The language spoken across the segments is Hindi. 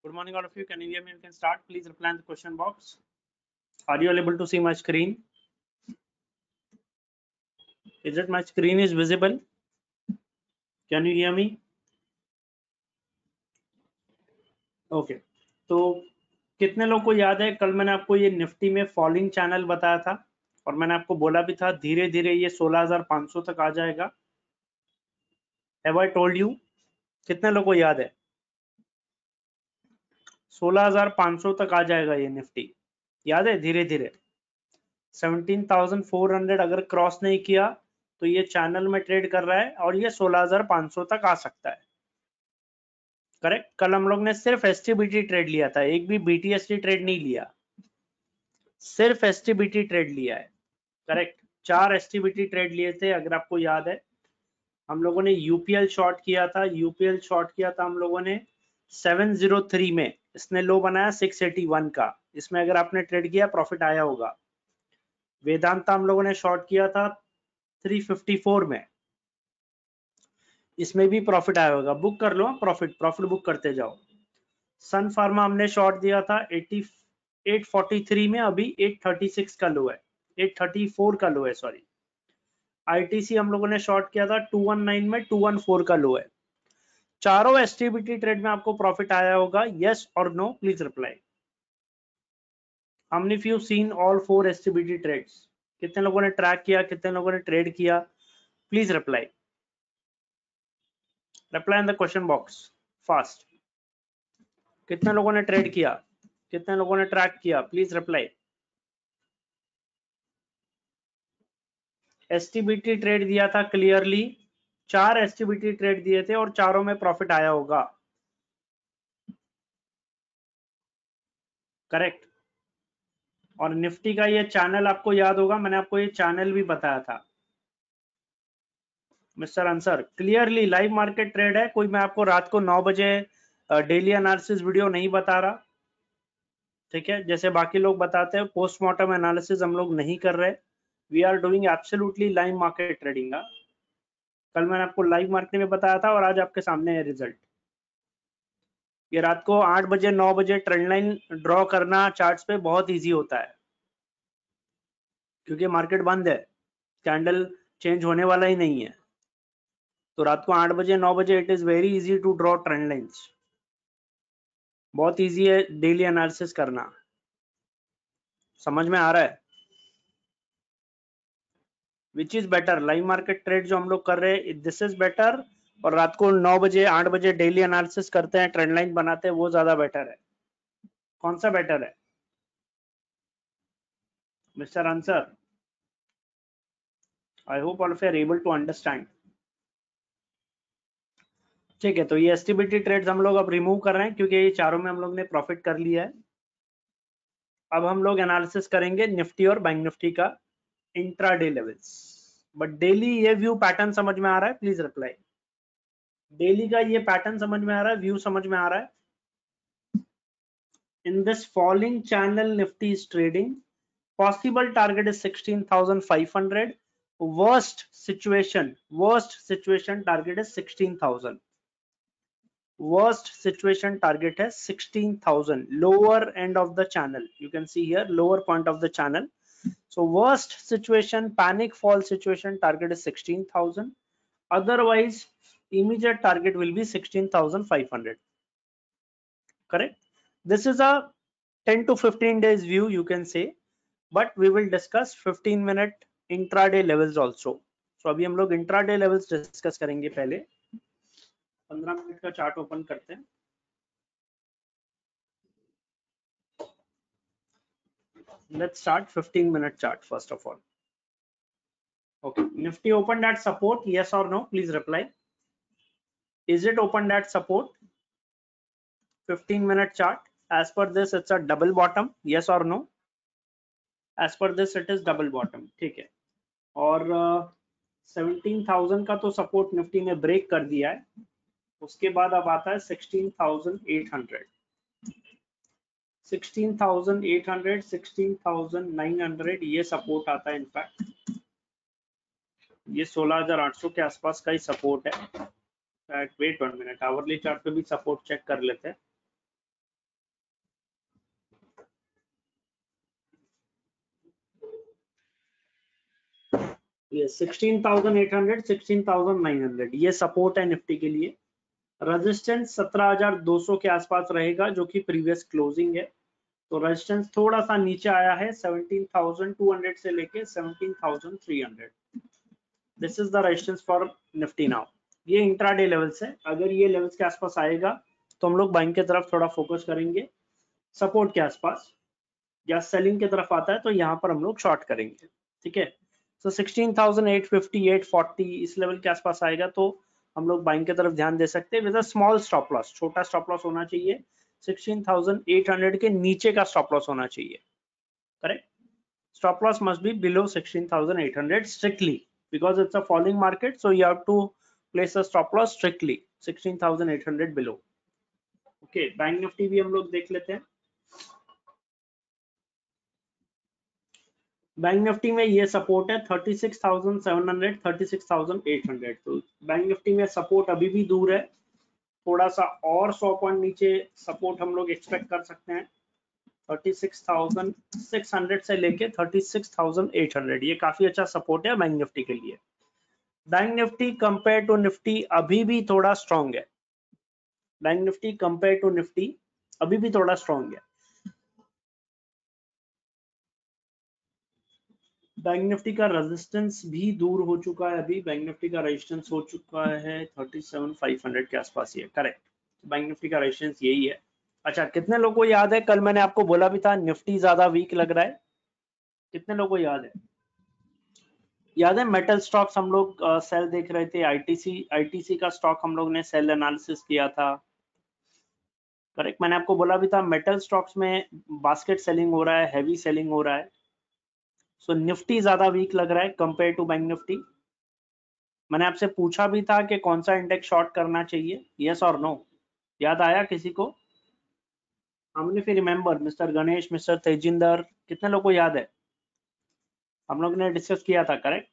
Good morning, all of you. Can you hear me? You can start. Please reply in the question box. Are you able to see my screen? Is it my screen is visible? Can you hear me? Okay. तो कितने लोग को याद है कल मैंने आपको ये निफ्टी में फॉलिंग चैनल बताया था और मैंने आपको बोला भी था धीरे धीरे ये 16,500 तक आ जाएगा. Have I told you? कितने लोग को याद है 16,500 तक आ जाएगा ये निफ्टी? याद है? धीरे धीरे 17,400 अगर क्रॉस नहीं किया तो ये चैनल में ट्रेड कर रहा है और ये 16,500 तक आ सकता है. करेक्ट. कल हम लोग ने सिर्फ एसटीबीटी ट्रेड लिया था, एक भी बीटीएसटी ट्रेड नहीं लिया, सिर्फ एसटीबीटी ट्रेड लिया है. करेक्ट. 4 एसटीबीटी ट्रेड लिए थे अगर आपको याद है. हम लोगों ने यूपीएल शॉर्ट किया था, यूपीएल शॉर्ट किया था हम लोगों ने 703 में, इसने लो बनाया 681 का, इसमें अगर आपने ट्रेड किया प्रॉफिट आया होगा. वेदांता हम लोगों ने शॉर्ट किया था 354 में, इसमें भी प्रॉफिट आया होगा. बुक कर लो, प्रॉफिट बुक करते जाओ. सन फार्मा हमने शॉर्ट दिया था 843 में, अभी 836 का लो है, 834 का लो है सॉरी. आईटीसी हम लोगों ने शॉर्ट किया था 219 में, 214 का लो है. चारों एसटीबीटी ट्रेड में आपको प्रॉफिट आया होगा. यस और no please reply. How many of you seen all 4 STBT trades? कितने लोगों ने ट्रैक किया, कितने लोगों ने ट्रेड किया? Please reply. Reply in the question box fast. कितने लोगों ने ट्रेड किया, कितने लोगों ने ट्रैक किया? Please reply. एसटीबीटी ट्रेड दिया था क्लियरली, 4 एसटीबीटी ट्रेड दिए थे और चारों में प्रॉफिट आया होगा. करेक्ट. और निफ्टी का ये चैनल आपको याद होगा, मैंने आपको ये चैनल भी बताया था. Mister answer clearly live market trade है. कोई मैं आपको रात को 9 बजे डेली एनालिसिस वीडियो नहीं बता रहा, ठीक है, जैसे बाकी लोग बताते हैं. पोस्टमार्टम एनालिसिस हम लोग नहीं कर रहे. We are doing absolutely live market trading. कल मैंने आपको लाइव मार्केट में बताया था और आज आपके सामने है रिजल्ट. ये रात को 8 बजे 9 बजे ट्रेंड लाइन ड्रॉ करना चार्ट्स पे बहुत इजी होता है, क्योंकि मार्केट बंद है, कैंडल चेंज होने वाला ही नहीं है. तो रात को 8 बजे 9 बजे it is very easy to draw trend lines. बहुत इजी है डेली एनालिसिस करना. समझ में आ रहा है? Which is better, live market trade जो हम लोग कर रहे हैं दिस इज बेटर, और रात को 9 बजे 8 बजे डेली एनालिसिस करते हैं, ट्रेंड लाइन बनाते हैं, वो ज्यादा बेटर है? कौन सा बेटर है mister answer? I hope all of you are able to understand. ठीक है, तो ये एसटीबीटी ट्रेड्स हम लोग अब रिमूव कर रहे हैं क्योंकि ये चारों में हम लोग ने प्रॉफिट कर लिया है. अब हम लोग एनालिसिस करेंगे निफ्टी और बैंक निफ्टी का इंट्राडे लेवल्स. बट डेली ये व्यू पैटर्न समझ में आ रहा है? Please reply. डेली का ये पैटर्न समझ में आ रहा है, व्यू समझ में आ रहा है? In this falling channel, Nifty is trading. Possible target is 16,500. Worst situation target is 16,000. Worst situation target is 16,000. Lower end of the channel. You can see here lower point of the channel. So worst situation, panic fall situation target is 16,000. Otherwise, immediate target will be 16,500. Correct? This is a 10 to 15 days view you can say, but we will discuss 15-minute intraday levels also. So अभी हम लोग intraday levels discuss करेंगे. पहले 15 मिनट का चार्ट ओपन करते हैं. Let's start 15-minute chart first of all. Okay, Nifty opened at support, yes or no? Please reply. Is it opened at support? 15-minute chart. As per this, it's a double bottom. Yes or no? As per this, it is double bottom. ठीक है. और 17,000 का तो सपोर्ट निफ्टी ने ब्रेक कर दिया है. उसके बाद अब आता है 16,800, 16,800, 16,900 ये सपोर्ट आता है. इनफैक्ट ये 16,800 के आसपास का ही सपोर्ट है. वेट 1 मिनट, आवरली चार्ट पे भी सपोर्ट चेक कर लेते हैं. ये 16,800 16,900 ये सपोर्ट है निफ्टी के लिए। रेजिस्टेंस 17,200 के आसपास रहेगा जो कि प्रीवियस क्लोजिंग है। तो रेजिस्टेंस थोड़ा सा नीचे आया है 17,200 से लेके 17,300। This is the resistance for Nifty now. ये इंट्राडे लेवल्स है, अगर ये लेवल्स के आसपास आएगा तो हम लोग बाइंग की तरफ थोड़ा फोकस करेंगे। सपोर्ट के आसपास या सेलिंग की तरफ आता है तो यहाँ पर हम लोग शॉर्ट करेंगे। ठीक है, तो 16,850 840 इस लेवल के आसपास आएगा तो हम लोग बाइंग की तरफ ध्यान दे सकते हैं with a small stop loss. छोटा स्टॉप लॉस होना चाहिए, 16,800 के नीचे का स्टॉप लॉस होना चाहिए। Correct, stop loss must be below 16,800 strictly because it's a falling market, so you have to place a stop loss strictly 16,800 below. Okay, bank Nifty भी हम लोग देख लेते हैं। बैंक निफ्टी में ये सपोर्ट है 36,700 36,800। तो बैंक निफ्टी में सपोर्ट अभी भी दूर है, थोड़ा सा और 100 पॉइंट नीचे सपोर्ट हम लोग एक्सपेक्ट कर सकते हैं। 36,600 से लेके 36,800 ये काफी अच्छा सपोर्ट है बैंक निफ्टी के लिए। Bank Nifty compare to Nifty अभी भी थोड़ा स्ट्रॉन्ग है। Bank Nifty compare to Nifty अभी भी थोड़ा स्ट्रॉन्ग है। बैंक निफ्टी का रेजिस्टेंस भी दूर हो चुका है, अभी बैंक निफ्टी का रेजिस्टेंस हो चुका है 37,500 के आसपास। ये करेक्ट, बैंक निफ्टी का रेजिस्टेंस यही है। अच्छा, कितने लोगों को याद है कल मैंने आपको बोला भी था निफ्टी ज्यादा वीक लग रहा है? कितने लोगों को याद है? याद है मेटल स्टॉक्स हम लोग सेल देख रहे थे, आईटीसी का स्टॉक हम लोग ने सेल एनालिसिस किया था। करेक्ट, मैंने आपको बोला भी था मेटल स्टॉक्स में बास्केट सेलिंग हो रहा है, हैवी सेलिंग हो रहा है। सो निफ्टी ज्यादा वीक लग रहा है कंपेयर टू बैंक निफ्टी। मैंने आपसे पूछा भी था कि कौन सा इंडेक्स शॉर्ट करना चाहिए, यस और नो? याद आया किसी को? हमने फिर remember mister Ganesh, mister Tejinder, कितने लोगों को याद है? हम लोग ने डिस्कस किया था। करेक्ट,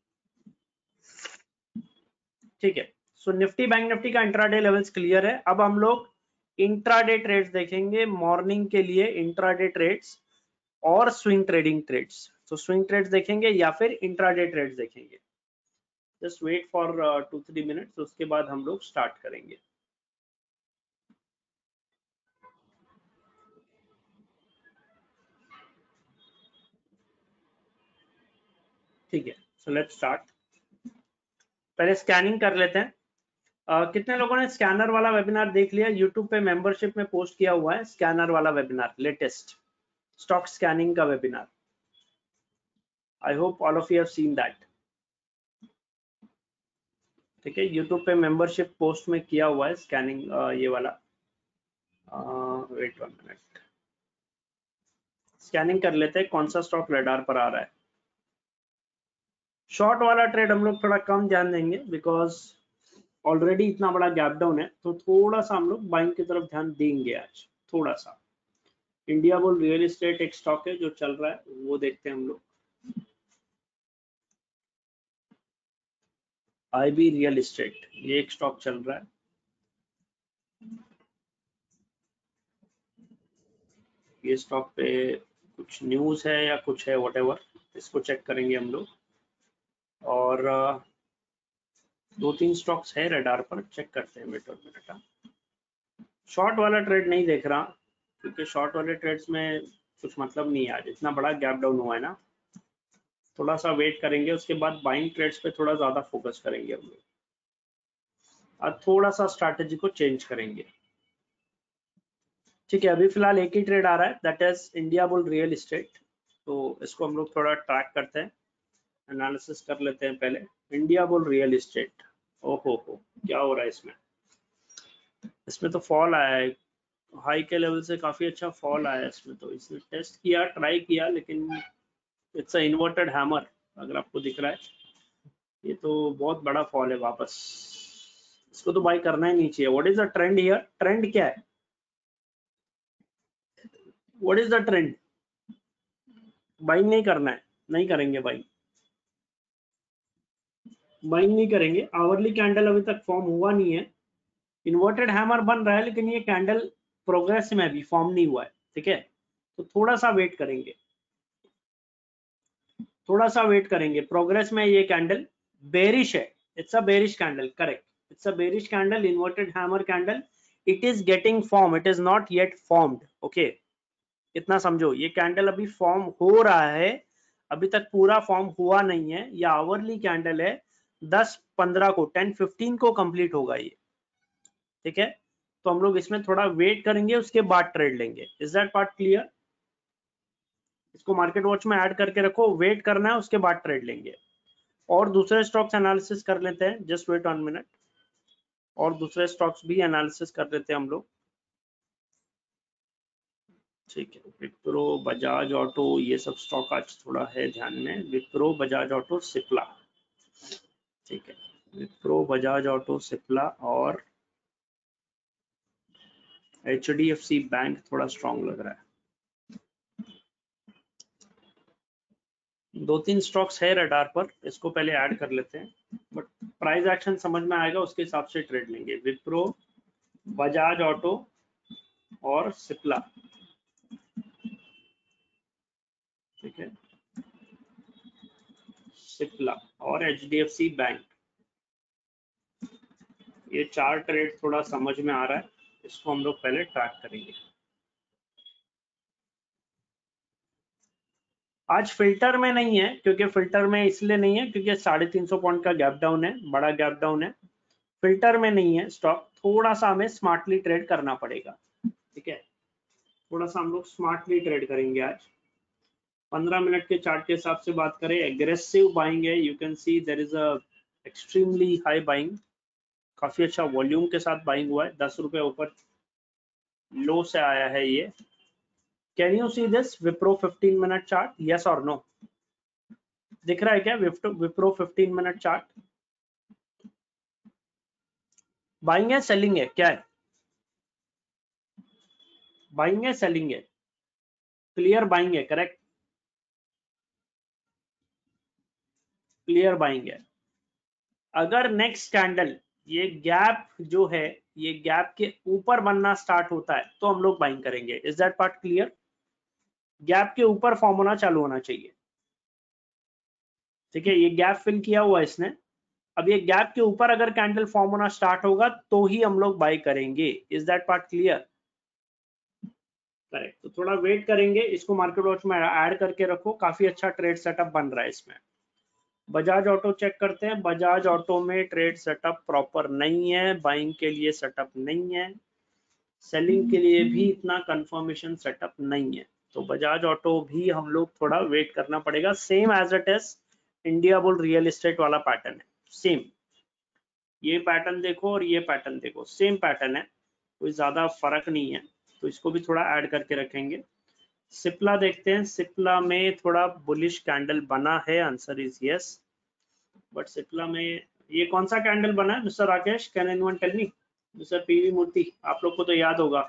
ठीक है। सो निफ्टी बैंक निफ्टी का इंट्राडे लेवल्स क्लियर है। अब हम लोग इंट्राडे ट्रेड्स देखेंगे मॉर्निंग के लिए, इंट्राडे ट्रेड्स और स्विंग ट्रेडिंग ट्रेड्स। तो स्विंग ट्रेड्स देखेंगे या फिर इंट्राडे ट्रेड्स देखेंगे। जस्ट वेट फॉर 2-3 मिनट्स, उसके बाद हम लोग स्टार्ट करेंगे। ठीक है, सो लेट्स स्टार्ट। पहले स्कैनिंग कर लेते हैं। कितने लोगों ने स्कैनर वाला वेबिनार देख लिया? यूट्यूब पे मेंबरशिप में पोस्ट किया हुआ है स्कैनर वाला वेबिनार, लेटेस्ट स्टॉक स्कैनिंग का webinar. I hope all of you have seen that. ठीक है, यूट्यूब पे मेंबरशिप पोस्ट में किया हुआ है स्कैनिंग ये वाला। वेट 1 मिनट, स्कैनिंग कर लेते हैं कौन सा स्टॉक रडार पर आ रहा है। शॉर्ट वाला ट्रेड हम लोग थोड़ा कम ध्यान देंगे बिकॉज ऑलरेडी इतना बड़ा गैप डाउन है, तो थोड़ा सा हम लोग बाइंग की तरफ ध्यान देंगे आज थोड़ा सा। इंडिया बुल रियल एस्टेट एक स्टॉक है जो चल रहा है, वो देखते हैं हम लोग। आईबी रियल एस्टेट ये एक स्टॉक चल रहा है। ये स्टॉक पे कुछ न्यूज है या कुछ है, व्हाटएवर, इसको चेक करेंगे हम लोग। और 2-3 स्टॉक्स है रडार पर, चेक करते हैं। Wait 1 minute. शॉर्ट वाला ट्रेड नहीं देख रहा क्योंकि शॉर्ट वाले ट्रेड्स में कुछ मतलब नहीं है, आज इतना बड़ा गैप डाउन हुआ है ना। थोड़ा सा वेट करेंगे, उसके बाद बाइंग ट्रेड्स पे थोड़ा ज्यादा फोकस करेंगे हम लोग। आज थोड़ा सा स्ट्रैटेजी को चेंज करेंगे। ठीक है, अभी फिलहाल एक ही ट्रेड आ रहा है, that is India bull real estate. तो इसको हम लोग थोड़ा ट्रैक करते हैं, एनालिसिस कर लेते हैं पहले। इंडिया बुल रियल एस्टेट, ओहो हो क्या हो रहा है इसमें? इसमें तो फॉल आया है, हाई के लेवल से काफी अच्छा फॉल आया है इसमें। तो इसने टेस्ट किया, ट्राई किया, लेकिन इट्स अ इन्वर्टेड हैमर, अगर आपको दिख रहा है। ये तो बहुत बड़ा फॉल है वापस, इसको तो बाई करना ही नहीं चाहिए। What is the trend here? Trend क्या है? What is the trend? Buy नहीं करना है, नहीं करेंगे बाई, बाई नहीं करेंगे। आवरली कैंडल अभी तक फॉर्म हुआ नहीं है, इन्वर्टेड हैमर बन रहा है, लेकिन ये कैंडल प्रोग्रेस में अभी फॉर्म नहीं हुआ है। ठीक है, तो थोड़ा सा वेट करेंगे। थोड़ा सा वेट करेंगे। प्रोग्रेस में ये कैंडल बेरिश है, it's a bearish candle, correct, it's a bearish candle, inverted hammer candle, it is getting form, it is not yet formed, okay, इतना समझो। ये कैंडल अभी फॉर्म हो रहा है, अभी तक पूरा फॉर्म हुआ नहीं है। ये आवरली कैंडल है, 10-15 को 10-15 को कंप्लीट होगा ये, ठीक है। तो हम लोग इसमें थोड़ा वेट करेंगे, उसके बाद ट्रेड लेंगे। Is that part clear? इसको मार्केट वॉच में ऐड करके रखो, वेट करना है, उसके बाद ट्रेड लेंगे। और दूसरे स्टॉक्स एनालिसिस कर लेते हैं, जस्ट वेट 1 मिनट। और दूसरे स्टॉक्स भी एनालिसिस कर लेते हैं हम लोग, ठीक है। विप्रो, बजाज ऑटो, ये सब स्टॉक आज थोड़ा है ध्यान में। विप्रो, बजाज ऑटो, सिप्ला, ठीक है। विप्रो, बजाज ऑटो, सिप्ला और HDFC बैंक थोड़ा स्ट्रांग लग रहा है। 2-3 स्टॉक्स है रडार पर, इसको पहले ऐड कर लेते हैं, बट प्राइस एक्शन समझ में आएगा, उसके हिसाब से ट्रेड लेंगे। विप्रो, बजाज ऑटो और सिप्ला, ठीक है, सिप्ला और HDFC बैंक, ये 4 ट्रेड थोड़ा समझ में आ रहा है, इसको हम लोग पहले ट्रैक करेंगे। आज फिल्टर में नहीं है, क्योंकि फिल्टर में इसलिए नहीं है क्योंकि 350 पॉइंट का गैप डाउन है, बड़ा गैप डाउन है, फिल्टर में नहीं है स्टॉक। थोड़ा सा हमें स्मार्टली ट्रेड करना पड़ेगा, ठीक है, थोड़ा सा हम लोग स्मार्टली ट्रेड करेंगे आज। 15 मिनट के चार्ट के हिसाब से बात करें, एग्रेसिव बाइंग है, you can see there is a extremely high buying, काफी अच्छा वॉल्यूम के साथ बाइंग हुआ है, 10 रुपए ऊपर लो से आया है ये। Can you see this Wipro 15 minute chart, yes और नो? दिख रहा है क्या विप्रो 15 मिनट चार्ट? बाइंग है, सेलिंग है, क्या है? बाइंग है, सेलिंग है, क्लियर बाइंग है, करेक्ट, क्लियर बाइंग है। अगर नेक्स्ट कैंडल ये गैप जो है, ये गैप के ऊपर बनना स्टार्ट होता है तो हम लोग बाइंग करेंगे। Is that part clear? Gap के ऊपर फॉर्म होना चालू होना चाहिए, ठीक है। ये गैप फिल किया हुआ है इसने, अब ये गैप के ऊपर अगर कैंडल फॉर्म होना स्टार्ट होगा तो ही हम लोग बाई करेंगे। Is that part clear? Correct, तो थोड़ा वेट करेंगे, इसको मार्केट वॉच में ऐड करके रखो, काफी अच्छा ट्रेड सेटअप बन रहा है इसमें। बजाज ऑटो चेक करते हैं, बजाज ऑटो में ट्रेड सेटअप प्रॉपर नहीं है, बाइंग के लिए सेटअप नहीं है, सेलिंग के लिए भी इतना कंफर्मेशन सेटअप नहीं है, तो बजाज ऑटो भी हम लोग थोड़ा वेट करना पड़ेगा। Same as it is India bull real estate वाला पैटर्न है, सेम, ये पैटर्न देखो और ये पैटर्न देखो, सेम पैटर्न है, कोई ज्यादा फर्क नहीं है, तो इसको भी थोड़ा ऐड करके रखेंगे। सिप्ला देखते हैं, सिप्ला में थोड़ा बुलिश कैंडल बना है, answer is yes, but Cipla में ये कौन सा कैंडल बना है mister Rakesh, can anyone tell me? Mister PV Murthy, आप लोग को तो याद होगा,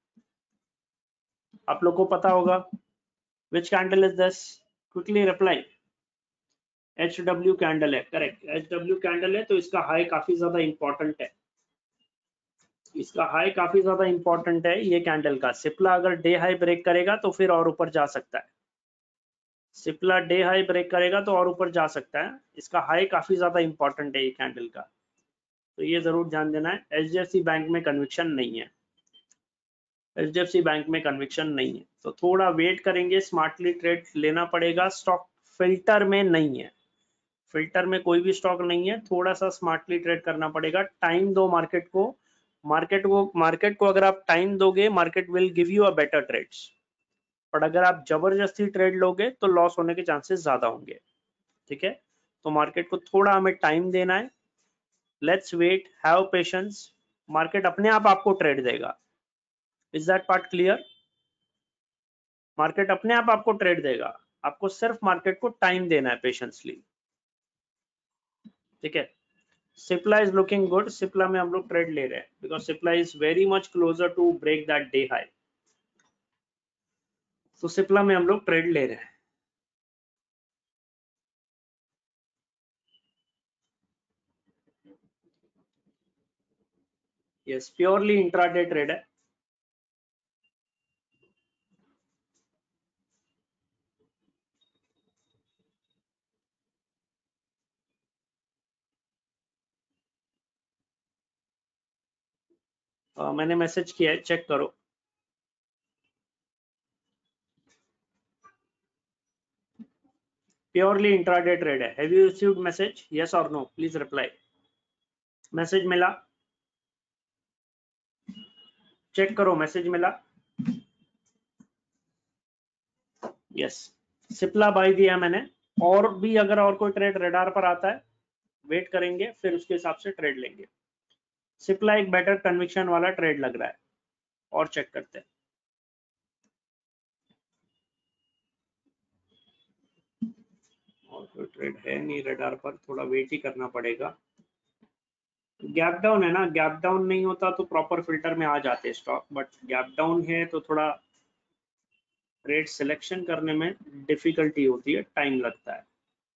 आप लोग को पता होगा, which candle is this, quickly reply. HW candle है, करेक्ट, HW कैंडल है, तो इसका हाई काफी ज्यादा इंपॉर्टेंट है, इसका हाई काफी ज्यादा इंपॉर्टेंट है ये कैंडल का। सिप्ला अगर डे हाई ब्रेक करेगा तो फिर और ऊपर जा सकता है, सिप्ला डे हाई ब्रेक करेगा तो और ऊपर जा सकता है, इसका हाई काफी ज्यादा इंपॉर्टेंट है ये कैंडल का, तो ये जरूर ध्यान देना है। HDFC बैंक में कन्विक्शन नहीं है, HDFC बैंक में कन्विक्शन नहीं है, तो थोड़ा वेट करेंगे, स्मार्टली ट्रेड लेना पड़ेगा। स्टॉक फिल्टर में नहीं है, फिल्टर में कोई भी स्टॉक नहीं है, थोड़ा सा स्मार्टली ट्रेड करना पड़ेगा, टाइम दो मार्केट को, मार्केट को अगर आप टाइम दोगे, market will give you a better trades, but अगर आप जबरदस्ती ट्रेड लोगे तो लॉस होने के चांसेस ज्यादा होंगे, ठीक है। तो मार्केट को थोड़ा हमें टाइम देना है, let's wait, have patience, market अपने आप आपको ट्रेड देगा। Is that part clear? Market अपने आप आपको ट्रेड देगा, आपको सिर्फ मार्केट को टाइम देना है पेशेंसली, ठीक है। Cipla is looking good, Cipla में हम लोग ट्रेड ले रहे हैं because Cipla is very much closer to break that day high, तो सिप्ला में हम लोग ट्रेड ले रहे हैं। यस, प्योरली इंट्राडे ट्रेड है। मैंने मैसेज किया है, चेक करो। प्योरली इंट्राडे ट्रेड है। Have you received message? Yes और नो, प्लीज रिप्लाई। मैसेज मिला? चेक करो, मैसेज मिला? यस, सिप्ला बाय दिया मैंने। और भी अगर और कोई ट्रेड रडार पर आता है, वेट करेंगे, फिर उसके हिसाब से ट्रेड लेंगे। सिप्ला एक बेटर कन्विक्शन वाला ट्रेड लग रहा है, और चेक करते हैं। और कोई ट्रेड है नहीं रडार पर, थोड़ा वेट ही करना पड़ेगा। गैप डाउन है ना, गैप डाउन नहीं होता तो प्रॉपर फिल्टर में आ जाते स्टॉक, बट गैप डाउन है तो थोड़ा ट्रेड सिलेक्शन करने में डिफिकल्टी होती है, टाइम लगता है।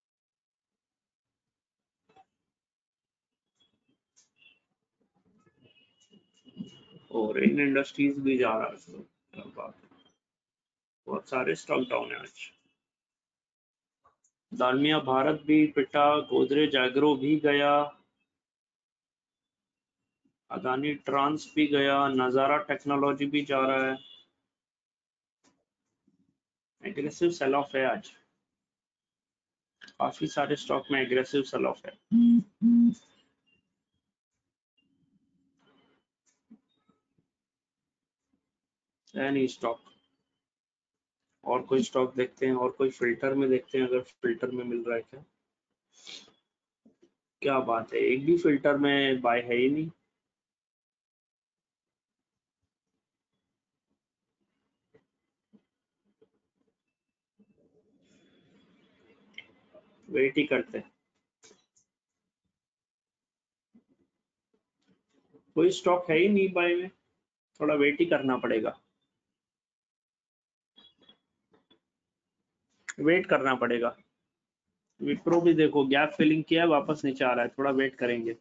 और इन इंडस्ट्रीज भी जा रहा है, बहुत सारे स्टॉक डाउन है आज। दालमिया भारत भी पिटा, गोदरेज एग्रो भी गया, अदानी ट्रांस भी गया, नजारा टेक्नोलॉजी भी जा रहा है। एग्रेसिव सेल ऑफ है आज, काफी सारे स्टॉक में एग्रेसिव सेल ऑफ है। नहीं स्टॉक, और कोई स्टॉक देखते हैं, और कोई फिल्टर में देखते हैं, अगर फिल्टर में मिल रहा है क्या। क्या बात है, एक भी फिल्टर में बाय है ही नहीं। वेट ही करते हैं, कोई स्टॉक है ही नहीं बाय में, थोड़ा वेट ही करना पड़ेगा, वेट करना पड़ेगा। विप्रो भी देखो गैप फिलिंग किया है, वापस नीचे आ रहा है, थोड़ा वेट करेंगे।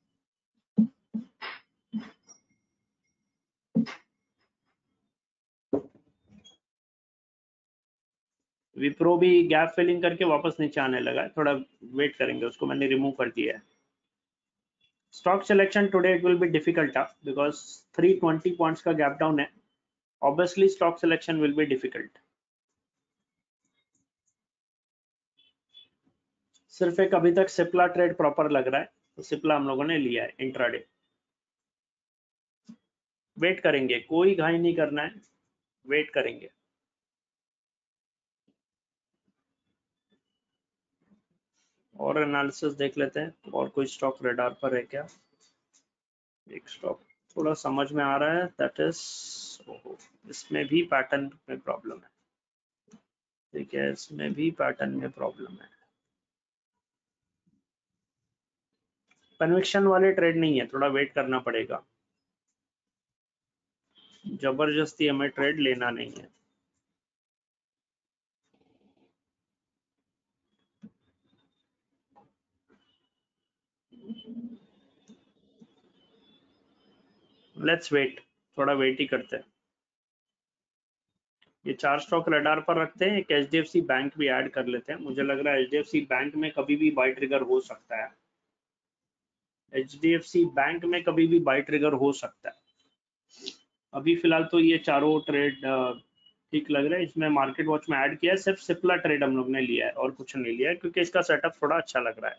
विप्रो भी गैप फिलिंग करके वापस नीचे आने लगा है, थोड़ा वेट करेंगे, उसको मैंने रिमूव कर दिया है। Stock selection today it will be difficult because 320 points का गैप डाउन है, obviously stock selection will be difficult. सिर्फ एक अभी तक सिप्ला ट्रेड प्रॉपर लग रहा है, तो सिप्ला हम लोगों ने लिया है इंट्राडे। वेट करेंगे, कोई घाई नहीं करना है, वेट करेंगे। और एनालिसिस देख लेते हैं, और कोई स्टॉक रडार पर है क्या। एक स्टॉक थोड़ा समझ में आ रहा है, दैट इज, इसमें भी पैटर्न में प्रॉब्लम है, ठीक है, इसमें भी पैटर्न में प्रॉब्लम है। कन्विक्शन वाले ट्रेड नहीं है, थोड़ा वेट करना पड़ेगा, जबरदस्ती हमें ट्रेड लेना नहीं है। लेट्स वेट, थोड़ा वेट ही करते हैं। ये 4 स्टॉक रडार पर रखते हैं, एक एचडीएफसी बैंक भी ऐड कर लेते हैं, मुझे लग रहा है एचडीएफसी बैंक में कभी भी बाय ट्रिगर हो सकता है, एचडीएफसी बैंक में कभी भी बाय ट्रिगर हो सकता है। अभी फिलहाल तो ये चारों ट्रेड ठीक लग रहा है, इसमें मार्केट वॉच में ऐड किया है, सिर्फ सिप्ला ट्रेड हम लोग ने लिया है और कुछ नहीं लिया है, क्योंकि इसका सेटअप थोड़ा अच्छा लग रहा है।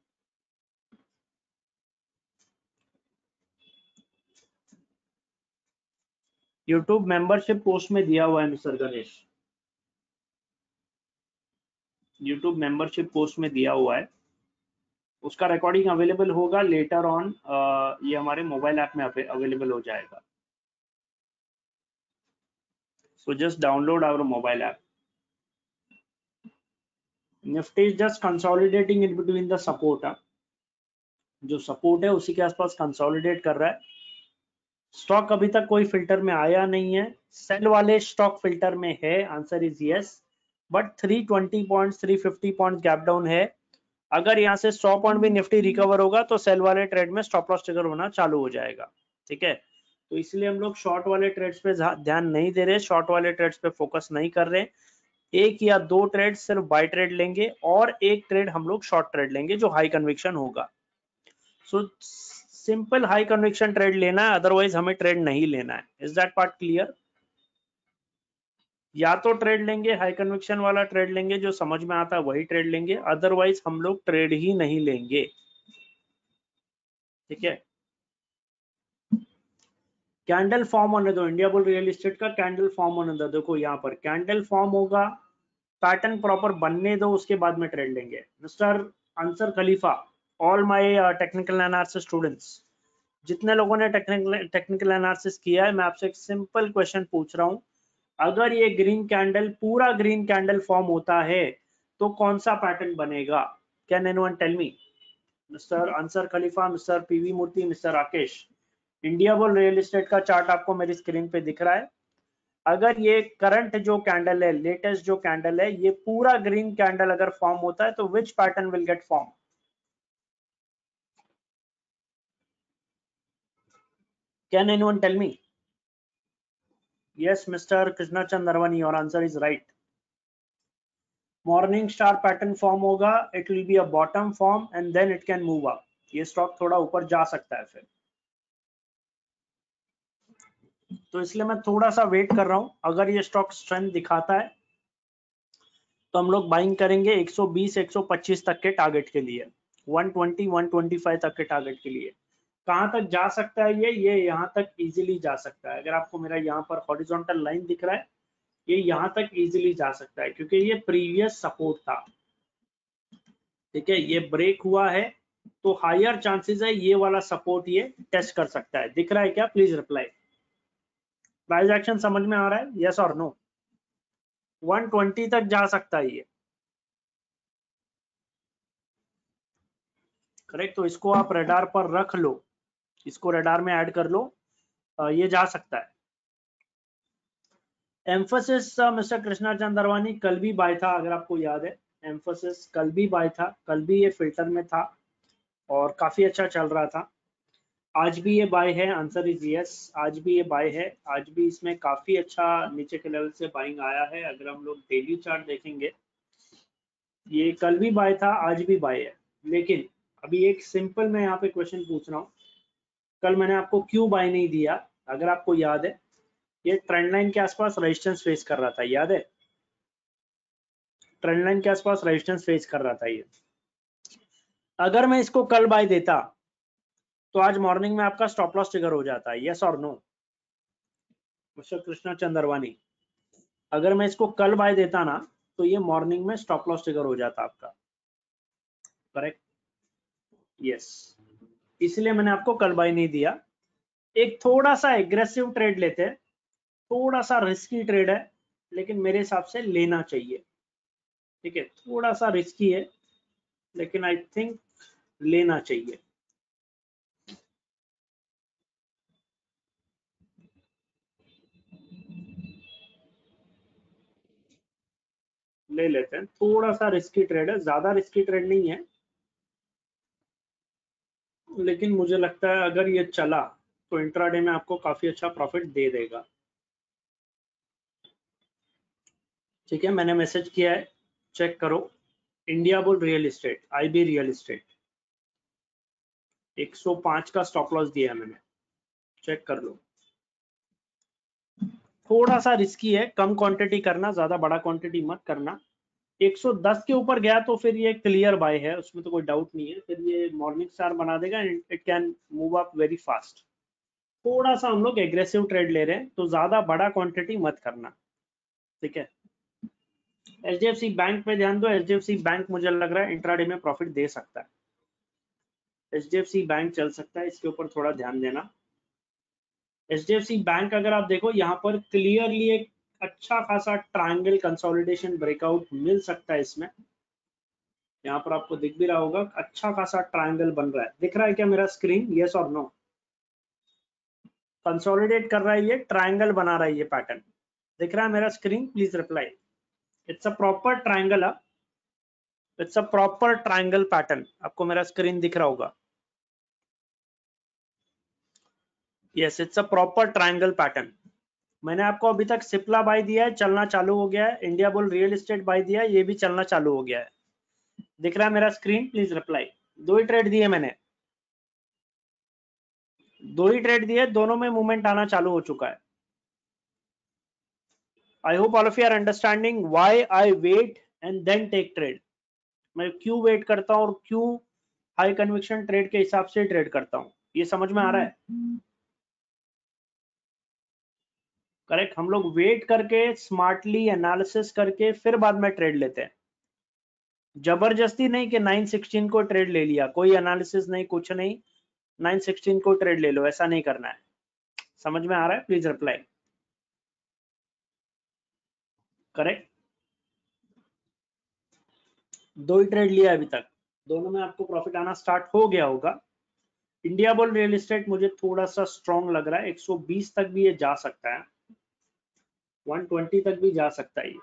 यूट्यूब मेंबरशिप पोस्ट में दिया हुआ है mister Ganesh, YouTube membership post में दिया हुआ है, उसका रिकॉर्डिंग अवेलेबल होगा लेटर ऑन, ये हमारे मोबाइल ऐप में अवेलेबल हो जाएगा। So just download our mobile app. Nifty is just consolidating in between the support. जो सपोर्ट है उसी के आसपास कंसोलिडेट कर रहा है। स्टॉक अभी तक कोई फिल्टर में आया नहीं है, सेल वाले स्टॉक फिल्टर में है, answer is yes, but 320 points 350 points gap down है। अगर यहाँ से 100 पॉइंट भी निफ्टी रिकवर होगा तो सेल वाले ट्रेड में स्टॉप लॉस ट्रिगर होना चालू हो जाएगा, ठीक है। तो इसलिए हम लोग शॉर्ट वाले ट्रेड्स पे ध्यान नहीं दे रहे, शॉर्ट वाले ट्रेड्स पे फोकस नहीं कर रहे, एक या दो ट्रेड सिर्फ बाय ट्रेड लेंगे, और एक ट्रेड हम लोग शॉर्ट ट्रेड लेंगे जो हाई कन्विक्शन होगा। So simple high conviction trade लेना है, अदरवाइज हमें ट्रेड नहीं लेना है। Is that part clear? या तो ट्रेड लेंगे, हाई कन्विक्शन वाला ट्रेड लेंगे, जो समझ में आता है वही ट्रेड लेंगे, अदरवाइज हम लोग ट्रेड ही नहीं लेंगे। ठीक है, कैंडल फॉर्म होने दो, इंडिया बुल रियल एस्टेट का कैंडल फॉर्म होने दो। देखो यहाँ पर कैंडल फॉर्म होगा, पैटर्न प्रॉपर बनने दो, उसके बाद में ट्रेड लेंगे। Mister Ansar Khalifa, all my technical analysis students, जितने लोगों ने टेक्निकल एनालिसिस किया है, मैं आपसे एक सिंपल क्वेश्चन पूछ रहा हूँ। अगर ये ग्रीन कैंडल, पूरा ग्रीन कैंडल फॉर्म होता है तो कौन सा पैटर्न बनेगा? Can anyone tell me? Mister Ansar Khalifa, mister PV Murthy, mister Rakesh, India bull real estate का चार्ट आपको मेरी स्क्रीन पे दिख रहा है। अगर ये करंट जो कैंडल है, लेटेस्ट जो कैंडल है, ये पूरा ग्रीन कैंडल अगर फॉर्म होता है तो which pattern will get form? Can anyone tell me? Yes, Mr. Krishna Chandravani, your answer is right. Morning star pattern form होगा, it will be a bottom form and then it can move up. ये स्टॉक थोड़ा ऊपर जा सकता है फिर, तो इसलिए मैं थोड़ा सा वेट कर रहा हूं। अगर ये स्टॉक स्ट्रेंथ दिखाता है तो हम लोग बाइंग करेंगे 120 125 तक के टारगेट के लिए, 120 125 तक के टारगेट के लिए। कहां तक जा सकता है ये यहां तक इजीली जा सकता है। अगर आपको मेरा यहाँ पर हॉरिजॉन्टल लाइन दिख रहा है, ये यहां तक इजीली जा सकता है, क्योंकि ये प्रीवियस सपोर्ट था। ठीक है, ये ब्रेक हुआ है तो हायर चांसेस है ये वाला सपोर्ट ये टेस्ट कर सकता है। दिख रहा है क्या? Please reply. प्राइस एक्शन समझ में आ रहा है? यस और नो? 120 तक जा सकता है ये, करेक्ट? तो इसको आप रडार पर रख लो, इसको रडार में ऐड कर लो, ये जा सकता है। एम्फोसिस मिस्टर कृष्णा चंद्रवानी कल भी बाय था, अगर आपको याद है, एम्फोसिस कल भी बाय था, कल भी ये फिल्टर में था और काफी अच्छा चल रहा था। आज भी ये बाय है, आंसर इज यस, आज भी ये बाय है। आज भी इसमें काफी अच्छा नीचे के लेवल से बाइंग आया है। अगर हम लोग डेली चार्ट देखेंगे, ये कल भी बाय था, आज भी बाय है। लेकिन अभी एक सिंपल मैं यहाँ पे क्वेश्चन पूछ रहा हूँ, कल मैंने आपको क्यों बाय नहीं दिया? अगर आपको याद है, ये ट्रेंड लाइन के आसपास रेजिस्टेंस फेस कर रहा था, याद है? ट्रेंड लाइन के आसपास रेजिस्टेंस फेस कर रहा था ये। अगर मैं इसको कल बाय देता तो आज मॉर्निंग में आपका स्टॉप लॉस ट्रिगर हो जाता है, यस और नो? मिस्टर कृष्णा चंद्रवानी, अगर मैं इसको कल बाय देता ना तो ये मॉर्निंग में स्टॉप लॉस ट्रिगर हो जाता आपका, करेक्ट? यस, इसलिए मैंने आपको कल बाय नहीं दिया। एक थोड़ा सा एग्रेसिव ट्रेड लेते हैं, थोड़ा सा रिस्की ट्रेड है, लेकिन मेरे हिसाब से लेना चाहिए। ठीक है, थोड़ा सा रिस्की है लेकिन आई थिंक लेना चाहिए। ले लेते हैं, थोड़ा सा रिस्की ट्रेड है, ज्यादा रिस्की ट्रेड नहीं है, लेकिन मुझे लगता है अगर ये चला तो इंट्राडे में आपको काफी अच्छा प्रॉफिट दे देगा। ठीक है, मैंने मैसेज किया है, चेक करो। India bull real estate, IB real estate, 105 का स्टॉप लॉस दिया है मैंने, चेक कर लो। थोड़ा सा रिस्की है, कम क्वांटिटी करना, ज्यादा बड़ा क्वांटिटी मत करना। 110 के ऊपर गया तो फिर ये क्लियर बाय है, उसमें तो कोई डाउट नहीं है, फिर ये मॉर्निंग स्टार बना देगा, it can move up very fast. थोड़ा सा हम लोग एग्रेसिव ट्रेड ले रहे हैं, तो ज्यादा बड़ा क्वांटिटी मत करना। ठीक है, एचडीएफसी बैंक पे ध्यान दो। एचडीएफसी बैंक मुझे लग रहा है इंट्राडे में प्रॉफिट दे सकता है, एचडीएफसी बैंक चल सकता है, इसके ऊपर थोड़ा ध्यान देना। एचडीएफसी बैंक अगर आप देखो, यहाँ पर क्लियरली एक अच्छा खासा ट्रायंगल कंसोलिडेशन ब्रेकआउट मिल सकता है इसमें। यहाँ पर आपको दिख भी रहा होगा, अच्छा खासा ट्रायंगल बन रहा है। दिख रहा है क्या मेरा स्क्रीन? यस और नो? कंसोलिडेट कर रहा है, ये ट्रायंगल बना रहा है, ये पैटर्न दिख रहा है मेरा screen? Please reply. It's a proper triangle, it's a proper triangle pattern. आपको मेरा स्क्रीन दिख रहा होगा? Yes, it's a proper triangle pattern. मैंने आपको अभी तक सिप्ला बाय दिया है, चलना चालू हो गया है। India bull real estate buy दिया है, ये भी चलना चालू हो गया है। दिख रहा है मेरा स्क्रीन? Please reply. दो ही ट्रेड दिए मैंने। दो ही ट्रेड दिए, दोनों में मूवमेंट आना चालू हो चुका है। I hope all of you are understanding why I wait and then take trade. मैं क्यों वेट करता हूं और क्यों हाई कन्विक्शन ट्रेड के हिसाब से ट्रेड करता हूं, ये समझ में आ रहा है? करेक्ट। हम लोग वेट करके स्मार्टली एनालिसिस करके फिर बाद में ट्रेड लेते हैं। जबरदस्ती नहीं कि 916 को ट्रेड ले लिया, कोई एनालिसिस नहीं, कुछ नहीं, 916 को ट्रेड ले लो, ऐसा नहीं करना है। समझ में आ रहा है? Please reply. करेक्ट। दो ही ट्रेड लिया अभी तक, दोनों में आपको प्रॉफिट आना स्टार्ट हो गया होगा। इंडिया बुल रियल एस्टेट मुझे थोड़ा सा स्ट्रॉन्ग लग रहा है, 120 तक भी ये जा सकता है, 120 तक भी जा सकता है।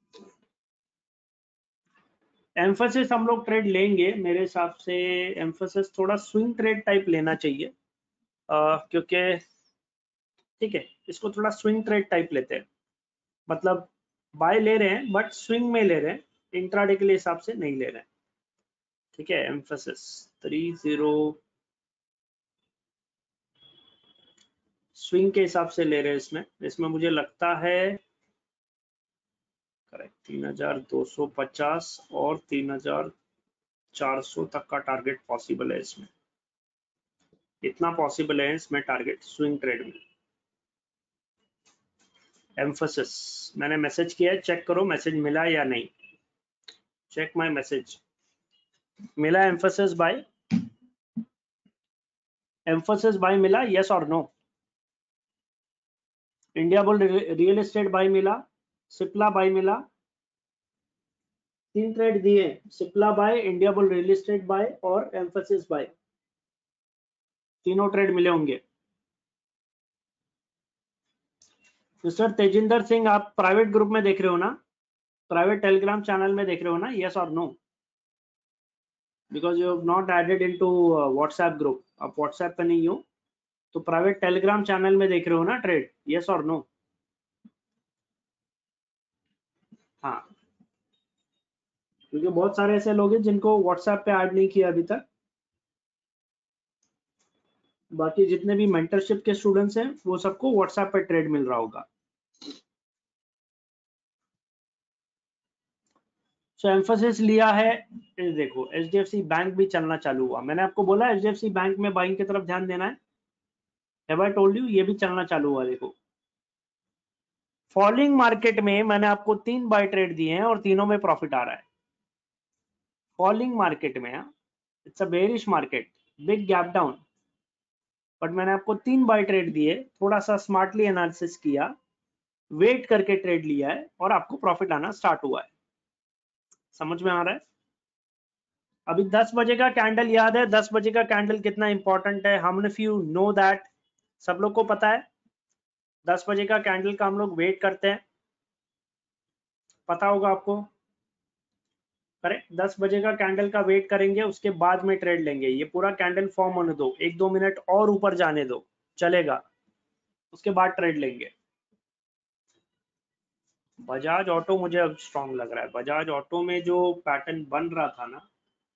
एम्फोसिस हम लोग ट्रेड लेंगे मेरे हिसाब से। एम्फोसिस थोड़ा स्विंग ट्रेड टाइप लेना चाहिए, क्योंकि ठीक है, इसको थोड़ा स्विंग ट्रेड टाइप लेते हैं, मतलब बाय ले रहे हैं बट स्विंग में ले रहे हैं, इंट्राडे के लिए हिसाब से नहीं ले रहे हैं। ठीक है, एम्फोसिस 30 स्विंग के हिसाब से ले रहे हैं। इसमें मुझे लगता है करेक्ट 3250 और 3400 तक का टारगेट पॉसिबल है इसमें, इतना पॉसिबल है इसमें टारगेट स्विंग ट्रेड में। एम्फोसिस मैंने मैसेज किया है, चेक करो मैसेज मिला या नहीं। चेक माय मैसेज, मिला एम्फोसिस बाय? एम्फोसिस बाय मिला, यस और no? India bull real estate buy मिला, सिप्ला बाय मिला, 3 ट्रेड दिए, Cipla buy, India bull real estate buy और एम्फोसिस बाय, तीनों ट्रेड मिले होंगे। मिस्टर तेजिंदर सिंह, आप प्राइवेट ग्रुप में देख रहे हो ना, प्राइवेट टेलीग्राम चैनल में देख रहे हो ना, यस और no? Because you have not added into WhatsApp group, आप व्हाट्सएप पे नहीं हो तो प्राइवेट टेलीग्राम चैनल में देख रहे हो ना ट्रेड, यस और नो? हाँ, क्योंकि बहुत सारे ऐसे लोग हैं जिनको व्हाट्सएप पे ऐड नहीं किया अभी तक। बाकी जितने भी मेंटरशिप के स्टूडेंट्स हैं वो सबको व्हाट्सएप पे ट्रेड मिल रहा होगा। सो एम्फोसिस लिया है, देखो एचडीएफसी बैंक भी चलना चालू हुआ, मैंने आपको बोला एचडीएफसी बैंक में बाइंग की तरफ ध्यान देना है, हैव आई टोल्ड यू? ये भी चलना चालू हुआ। देखो फॉलिंग मार्केट में मैंने आपको 3 बाय ट्रेड दिए हैं और तीनों में प्रॉफिट आ रहा है। फॉलिंग मार्केट में it's a bearish market, big gap down, but मैंने आपको 3 बाय ट्रेड दिए, थोड़ा सा स्मार्टली एनालिसिस किया, वेट करके ट्रेड लिया है और आपको प्रॉफिट आना स्टार्ट हुआ है। समझ में आ रहा है? अभी 10 बजे का कैंडल याद है, 10 बजे का कैंडल कितना इंपॉर्टेंट है, how many of you know that? सब लोग को पता है 10 बजे का कैंडल का हम लोग वेट करते हैं, पता होगा आपको। करेक्ट, 10 बजे का कैंडल का वेट करेंगे, उसके बाद में ट्रेड लेंगे। ये पूरा कैंडल फॉर्म होने दो, 1-2 मिनट और ऊपर जाने दो, चलेगा, उसके बाद ट्रेड लेंगे। बजाज ऑटो मुझे अब स्ट्रॉन्ग लग रहा है। बजाज ऑटो में जो पैटर्न बन रहा था ना,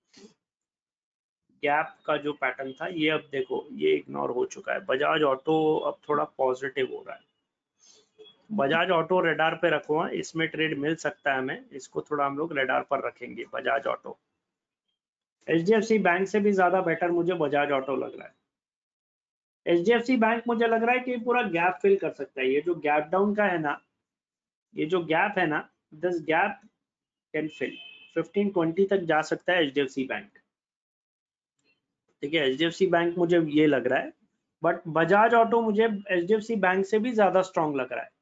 गैप का जो पैटर्न था, ये अब देखो ये इग्नोर हो चुका है। बजाज ऑटो अब थोड़ा पॉजिटिव हो रहा है। बजाज ऑटो रेडार पे रखो, इसमें ट्रेड मिल सकता है हमें, इसको थोड़ा हम लोग रेडार पर रखेंगे। बजाज ऑटो, एचडीएफसी बैंक से भी ज्यादा बेटर मुझे बजाज ऑटो लग रहा है। एचडीएफसी बैंक मुझे लग रहा है कि पूरा गैप फिल कर सकता है। ये जो गैप डाउन का है ना, ये जो गैप है ना, दिस गैप कैन फिल 15-20 तक जा सकता है एचडीएफसी बैंक। ठीक है, एचडीएफसी बैंक मुझे ये लग रहा है, बट बजाज ऑटो मुझे एचडीएफसी बैंक से भी ज्यादा स्ट्रॉन्ग लग रहा है,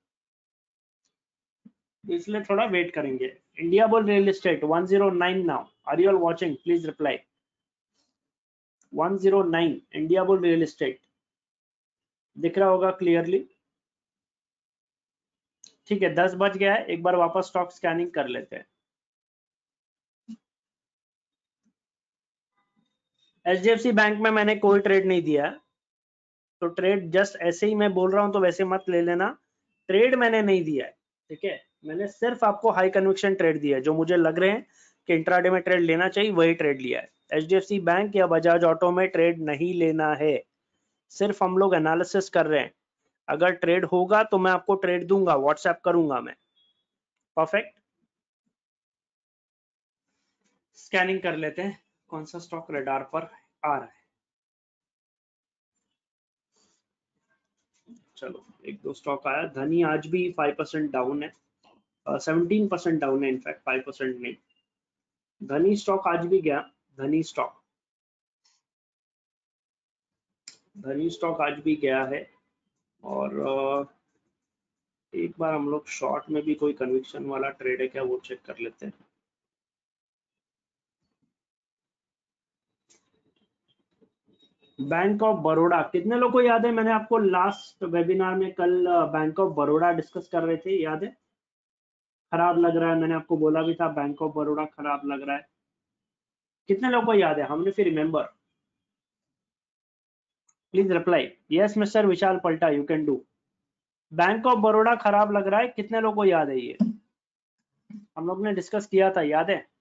इसलिए थोड़ा वेट करेंगे। India bull real estate 109 now, are you all watching? Please reply. 109 India bull real estate दिख रहा होगा क्लियरली? ठीक है, 10 बज गया है, एक बार वापस स्टॉक स्कैनिंग कर लेते हैं। एचडीएफसी बैंक में मैंने कोई ट्रेड नहीं दिया, तो ट्रेड जस्ट ऐसे ही मैं बोल रहा हूं तो वैसे मत ले लेना, ट्रेड मैंने नहीं दिया है। ठीक है, मैंने सिर्फ आपको हाई कन्विक्शन ट्रेड दिया है, जो मुझे लग रहे हैं कि इंट्राडे में ट्रेड लेना चाहिए, वही ट्रेड लिया है। एचडीएफसी बैंक या बजाज ऑटो में ट्रेड नहीं लेना है, सिर्फ हम लोग एनालिसिस कर रहे हैं। अगर ट्रेड होगा तो मैं आपको ट्रेड दूंगा, व्हाट्सएप करूंगा मैं। परफेक्ट। स्कैनिंग कर लेते हैं कौन सा स्टॉक रडार पर आ रहा है। चलो एक दो स्टॉक आया। धनी आज भी 5% डाउन है, 17% डाउन है, इनफैक्ट 5% नहीं। धनी स्टॉक आज भी गया। धनी स्टॉक आज भी गया है। और एक बार हम लोग शॉर्ट में भी कोई कन्विक्शन वाला ट्रेड है क्या वो चेक कर लेते हैं। बैंक ऑफ बड़ौदा, कितने लोग को याद है मैंने आपको लास्ट वेबिनार में कल बैंक ऑफ बड़ौदा डिस्कस कर रहे थे, याद है? खराब लग रहा है, मैंने आपको बोला भी था बैंक ऑफ बड़ौदा खराब लग रहा है। कितने लोग को याद है? हमने फिर remember, please reply. Yes mister Vishal Palta, you can do. Bank of Baroda खराब लग रहा है, कितने लोग को याद है? ये हम लोग ने डिस्कस किया था, याद है?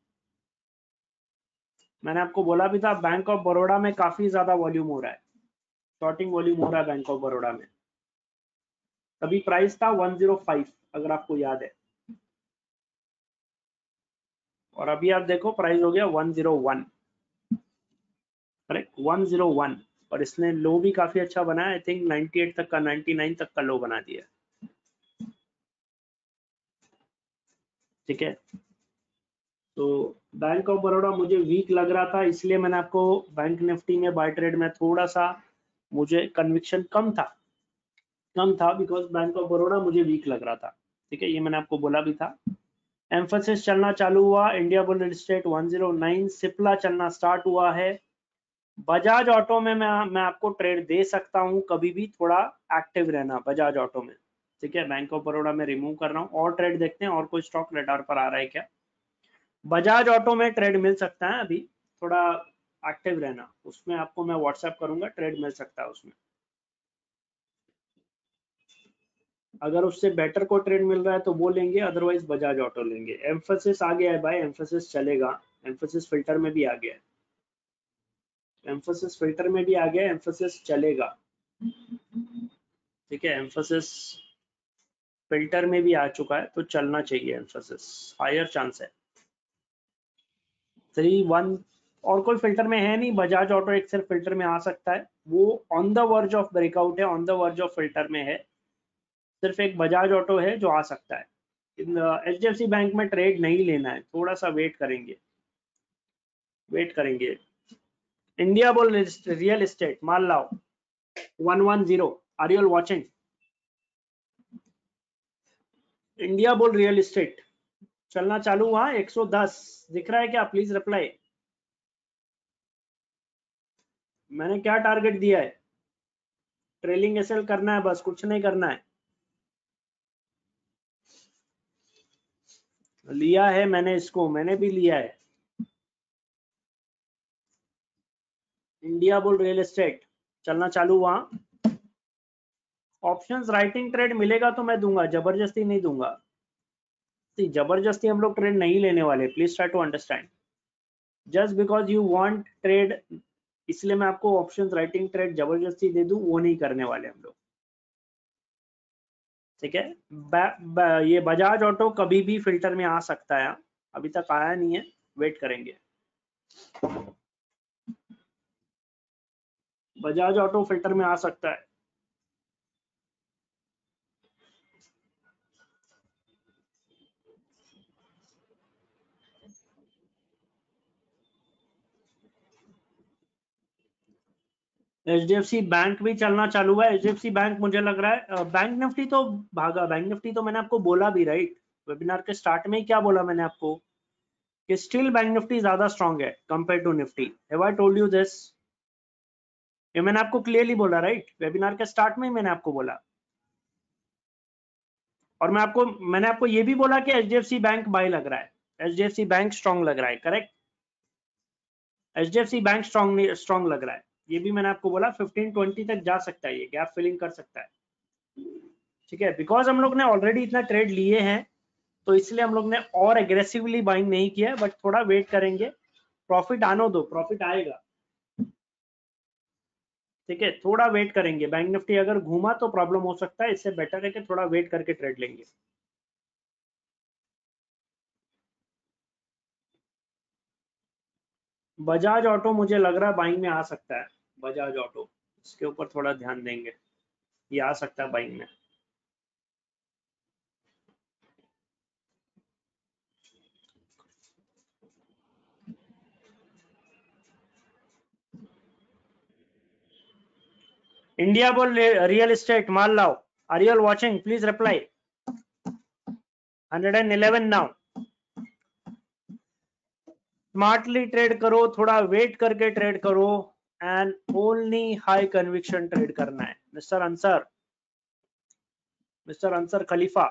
मैंने आपको बोला भी था बैंक ऑफ बड़ौदा में काफी ज्यादा वॉल्यूम हो रहा है, शॉर्टिंग वॉल्यूम हो रहा है बैंक ऑफ बड़ौदा में। तभी प्राइस था 105, अगर आपको याद है। और अभी आप देखो प्राइस हो गया 101, करेक्ट 101। और इसने लो भी काफी अच्छा बनाया, आई थिंक 98 तक का, 99 तक का लो बना दिया। ठीक है, तो बैंक ऑफ बड़ौदा मुझे वीक लग रहा था, इसलिए मैंने आपको बैंक निफ्टी में बाय ट्रेड में थोड़ा सा मुझे कन्विक्शन कम था बिकॉज बैंक ऑफ बड़ौदा मुझे वीक लग रहा था। ठीक है, ये मैंने आपको बोला भी था। एम्फोसिस चलना चालू हुआ, इंडिया बुल एस्टेट 109, सिप्ला चलना स्टार्ट हुआ है। बजाज ऑटो में मैं आपको ट्रेड दे सकता हूं, कभी भी थोड़ा एक्टिव रहना बजाज ऑटो में। ठीक है, बैंक ऑफ बड़ौदा में रिमूव कर रहा हूं और ट्रेड देखते हैं और कोई स्टॉक रडार पर आ रहा है क्या। बजाज ऑटो में ट्रेड मिल सकता है, अभी थोड़ा एक्टिव रहना, उसमें आपको मैं व्हाट्सएप करूंगा, ट्रेड मिल सकता है उसमें। अगर उससे बेटर को ट्रेड मिल रहा है तो वो लेंगे, अदरवाइज बजाज ऑटो लेंगे। एम्फोसिस आ गया है भाई, एम्फोसिस चलेगा, एम्फोसिस फिल्टर में भी आ गया है, एम्फोसिस फिल्टर में भी आ गया है, एम्फोसिस चलेगा। ठीक है, एम्फोसिस फिल्टर में भी आ चुका है तो चलना चाहिए, एम्फोसिस हायर चांस है। 3-1 और कोई फिल्टर में है नहीं, बजाज ऑटो एक सिर्फ फिल्टर में आ सकता है, वो on the verge of breakout है, on the verge of filter में है, सिर्फ एक बजाज ऑटो है जो आ सकता है। HDFC बैंक में ट्रेड नहीं लेना है, थोड़ा सा वेट करेंगे, वेट करेंगे। इंडिया बुल रियल एस्टेट मान लाओ 110, are you all watching? India bull real estate चलना चालू हुआ 110, दिख रहा है क्या? Please reply. मैंने क्या टारगेट दिया है? ट्रेलिंग एसएल करना है, बस कुछ नहीं करना है। लिया है मैंने इसको, मैंने भी लिया है इंडिया बुल रियल एस्टेट, चलना चालू हुआ। ऑप्शंस राइटिंग ट्रेड मिलेगा तो मैं दूंगा, जबरदस्ती नहीं दूंगा। जबरदस्ती हम लोग ट्रेड नहीं लेने वाले, please try to understand. Just because you want trade, इसलिए मैं आपको ऑप्शंस राइटिंग ट्रेड जबरदस्ती दे दूं, वो नहीं करने वाले हम लोग। ठीक है, ये बजाज ऑटो कभी भी फिल्टर में आ सकता है, अभी तक आया नहीं है, वेट करेंगे। बजाज ऑटो फिल्टर में आ सकता है। HDFC बैंक भी चलना चालू हुआ है। HDFC बैंक मुझे लग रहा है, बैंक निफ्टी तो भागा, बैंक निफ्टी तो मैंने आपको बोला भी, राइट, वेबिनार के स्टार्ट में ही क्या बोला मैंने आपको कि स्टिल बैंक निफ्टी ज्यादा स्ट्रांग है compare to Nifty. Have I told you this? ये मैंने आपको क्लियरली बोला, राइट, वेबिनार के स्टार्ट में ही मैंने आपको बोला। और मैंने आपको ये भी बोला कि HDFC बैंक बाय लग रहा है, HDFC बैंक स्ट्रांग लग रहा है, करेक्ट, HDFC बैंक स्ट्रांग लग रहा है, ये भी मैंने आपको बोला। 15-20 तक जा सकता है, ये गैप फिलिंग कर सकता है। ठीक है, बिकॉज हम लोग ने ऑलरेडी इतना ट्रेड लिए हैं तो इसलिए हम लोग ने और एग्रेसिवली बाइंग नहीं किया, बट थोड़ा वेट करेंगे, प्रॉफिट आने दो, प्रॉफिट आएगा। ठीक है, थोड़ा वेट करेंगे। बैंक निफ्टी अगर घूमा तो प्रॉब्लम हो सकता है, इससे बेटर है कि थोड़ा वेट करके ट्रेड लेंगे। बजाज ऑटो मुझे लग रहा है बाइंग में आ सकता है। बजाज ऑटो, इसके ऊपर थोड़ा ध्यान देंगे, ये आ सकता है बाइंग में। इंडिया बोल रियल एस्टेट माल लाओ। Are you all watching? Please reply. 111 now. Smartly trade करो, थोड़ा वेट करके ट्रेड करो, and only high conviction trade करना है। मिस्टर अंसर, मिस्टर अंसर खलीफा,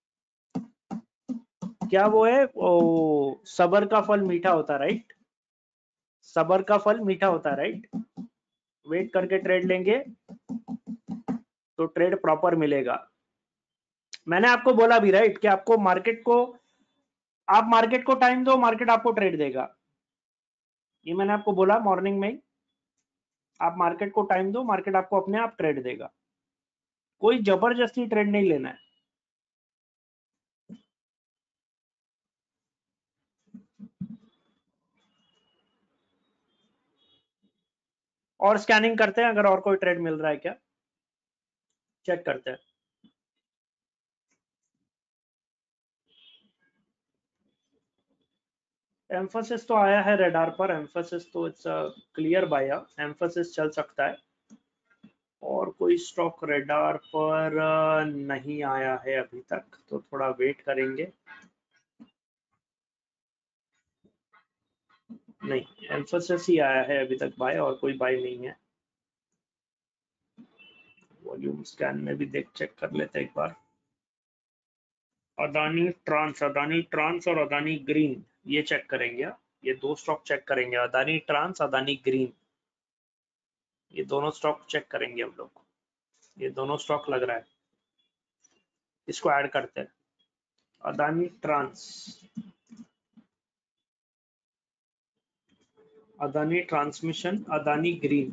क्या वो है, ओ सबर का फल मीठा होता, राइट? सबर का फल मीठा होता, राइट? वेट करके ट्रेड लेंगे तो ट्रेड प्रॉपर मिलेगा। मैंने आपको बोला भी, राइट, कि आपको मार्केट को, आप मार्केट को टाइम दो, मार्केट आपको ट्रेड देगा। ये मैंने आपको बोला मॉर्निंग में ही, आप मार्केट को टाइम दो, मार्केट आपको अपने आप ट्रेड देगा। कोई जबरदस्ती ट्रेड नहीं लेना है। और स्कैनिंग करते हैं, अगर और कोई ट्रेड मिल रहा है क्या, चेक करते हैं। एम्फोसिस तो आया है रेडार पर, एम्फोसिस तो इट्स क्लियर बायर, एम्फोसिस चल सकता है। और कोई स्टॉक रेडार पर नहीं आया है अभी तक, तो थोड़ा वेट करेंगे। नहीं, एम्फोसिस ही आया है अभी तक बाय, और कोई बाय नहीं है। वॉल्यूम स्कैन में भी देख चेक कर लेते हैं एक बार। अदानी ट्रांस और अदानी ग्रीन, ये चेक करेंगे। ये दो स्टॉक चेक करेंगे, अदानी ट्रांस, अदानी ग्रीन, ये दोनों स्टॉक चेक करेंगे हम लोग। ये दोनों स्टॉक लग रहा है, इसको ऐड करते हैं। Adani trans, Adani transmission, Adani green,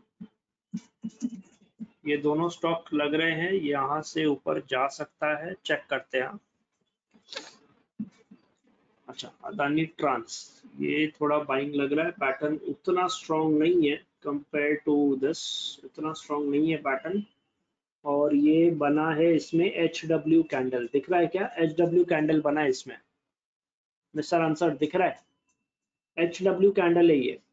ये दोनों स्टॉक लग रहे हैं, यहां से ऊपर जा सकता है, चेक करते हैं। अच्छा, अदानी ट्रांस, ये थोड़ा बाइंग लग रहा है, पैटर्न उतना स्ट्रॉन्ग नहीं है कंपेयर टू दिस, उतना स्ट्रॉन्ग नहीं है पैटर्न। और ये बना है इसमें HW कैंडल, दिख रहा है क्या? HW कैंडल बना है इसमें, मिस्टर आंसर दिख रहा है? HW कैंडल है ये,